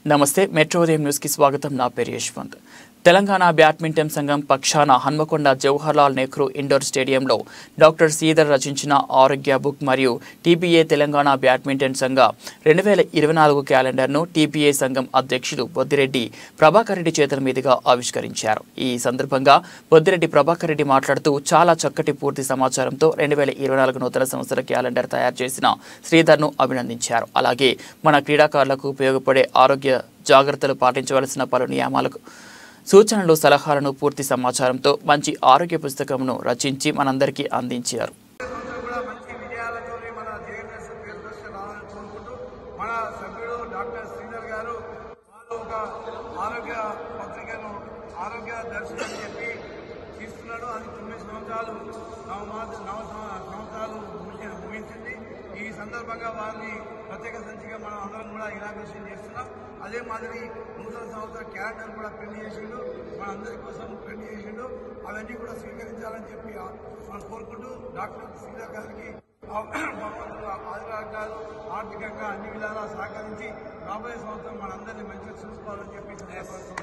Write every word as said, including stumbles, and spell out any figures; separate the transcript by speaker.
Speaker 1: నమస్తే మెట్రో ఉదయం న్యూస్ కి స్వాగతం. నా పేరు యశ్వంత్. తెలంగాణ బ్యాడ్మింటన్ సంఘం పక్షాన హన్మకొండ జవహర్లాల్ నెహ్రూ ఇండోర్ స్టేడియంలో డాక్టర్ శ్రీధర్ రచించిన ఆరోగ్య బుక్ మరియు టీపీఏ తెలంగాణ బ్యాడ్మింటన్ సంఘ రెండు వేల ఇరవై నాలుగు క్యాలెండర్ను టీపీఏ సంఘం అధ్యక్షులు బొద్దిరెడ్డి ప్రభాకర్ రెడ్డి చేతుల మీదుగా ఆవిష్కరించారు. ఈ సందర్భంగా బొద్దిరెడ్డి ప్రభాకర్ రెడ్డి మాట్లాడుతూ చాలా చక్కటి పూర్తి సమాచారంతో రెండు వేల ఇరవై నాలుగు నూతన సంవత్సర క్యాలెండర్ తయారు చేసిన శ్రీధర్ను అభినందించారు. అలాగే మన క్రీడాకారులకు ఉపయోగపడే ఆరోగ్య జాగ్రత్తలు పాటించవలసిన పలు నియమాలకు సూచనలు సలహాలను పూర్తి సమాచారంతో మంచి ఆరోగ్య పుస్తకమును రచించి మనందరికీ అందించారు.
Speaker 2: ఈ సందర్భంగా వారిని ప్రత్యేక సంచిగా మనం అందరం కూడా ఇనాగ్రేషన్ చేస్తున్నాం. అదే మాదిరి నూతన సంవత్సర క్యాలెండర్ కూడా ప్రింట్ చేసిండు, మన అందరి కోసం ప్రింట్ చేసిండు. అవన్నీ కూడా స్వీకరించాలని చెప్పి మనం కోరుకుంటూ డాక్టర్ శ్రీధర్ గారికి ఆరోగ్యాలు ఆర్థికంగా అన్ని విధాలా సహకరించి రాబోయే సంవత్సరం మనందరినీ మంచిగా చూసుకోవాలని చెప్పి